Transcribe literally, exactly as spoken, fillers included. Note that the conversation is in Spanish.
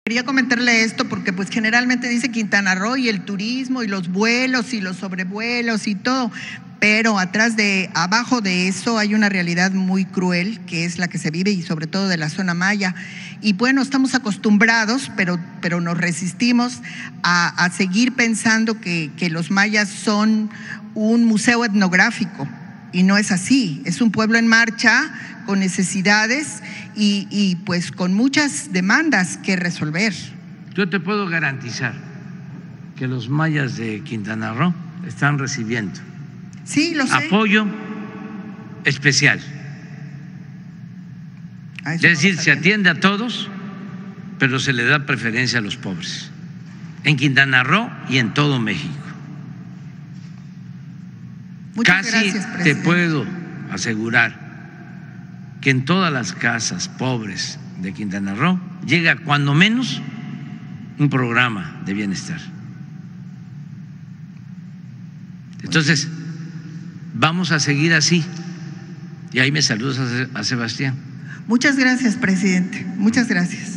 Quería comentarle esto porque pues generalmente dice Quintana Roo y el turismo y los vuelos y los sobrevuelos y todo, pero atrás de, abajo de eso hay una realidad muy cruel que es la que se vive y sobre todo de la zona maya. Y bueno, estamos acostumbrados, pero, pero nos resistimos a, a seguir pensando que, que los mayas son un museo etnográfico y no es así, es un pueblo en marcha con necesidades y, y pues con muchas demandas que resolver. Yo te puedo garantizar que los mayas de Quintana Roo están recibiendo sí, lo sé. apoyo especial. Es decir, se atiende a todos, pero se le da preferencia a los pobres, en Quintana Roo y en todo México. Muchas Casi gracias, te puedo asegurar que en todas las casas pobres de Quintana Roo llega cuando menos un programa de bienestar. Entonces, vamos a seguir así. Y ahí me saludas a Sebastián. Muchas gracias, presidente. Muchas gracias.